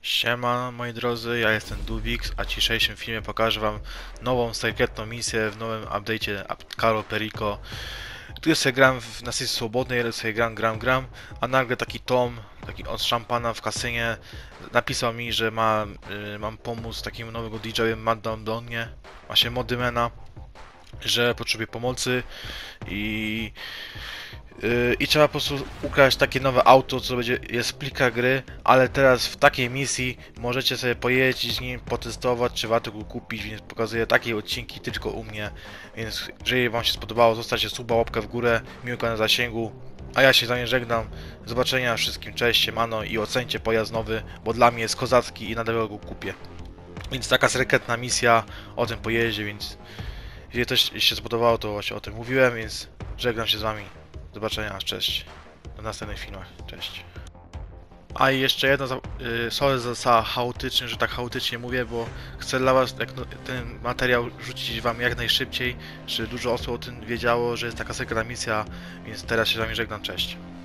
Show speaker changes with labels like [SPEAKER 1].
[SPEAKER 1] Siema moi drodzy, ja jestem Dubix, a w dzisiejszym filmie pokażę wam nową sekretną misję w nowym update'cie Caro Perico. Tu sobie gram na sesji swobodnej, ale sobie gram, a nagle taki Tom, taki od szampana w kasynie, napisał mi, że mam pomóc takiemu nowego DJ-owi Maddonie, właśnie Modymena, że potrzebuje pomocy i i trzeba po prostu ukraść takie nowe auto, co jest plika gry, ale teraz w takiej misji możecie sobie pojeździć z nim, potestować, czy warto go kupić, więc pokazuję takie odcinki tylko u mnie. Więc jeżeli wam się spodobało, zostawcie suba, łapkę w górę, miłka na zasięgu, a ja się z wami żegnam. Do zobaczenia wszystkim, cześć, siemano i ocencie pojazd nowy, bo dla mnie jest kozacki i nadal go kupię. Więc taka sekretna misja o tym pojeździe, więc jeżeli coś się spodobało, to właśnie o tym mówiłem, więc żegnam się z wami. Do zobaczenia, cześć. Do następnych filmach, cześć. A i jeszcze jedno, sorry za chaotycznie, że tak chaotycznie mówię, bo chcę dla was ten materiał rzucić wam jak najszybciej, żeby dużo osób o tym wiedziało, że jest taka sekretna misja, więc teraz się z wami żegnam, cześć.